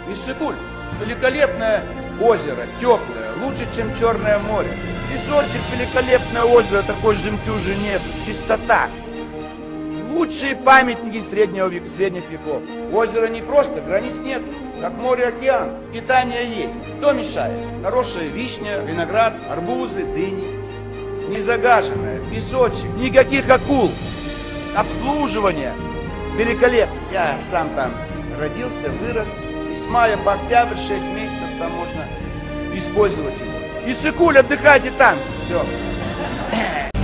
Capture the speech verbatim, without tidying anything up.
Иссык-Куль – великолепное озеро, теплое, лучше, чем Черное море. Песочек, великолепное озеро, такой жемчужины нет, чистота. Лучшие памятники среднего века, средних веков. Озеро не просто, границ нет, как море, океан. Питание есть. Кто мешает? Хорошая вишня, виноград, арбузы, дыни. Незагаженное, песочек, никаких акул. Обслуживание великолепно. Я сам там родился, вырос. И с мая по октябрь, шесть месяцев там можно использовать его. Иссык-Куль, отдыхайте там. Все.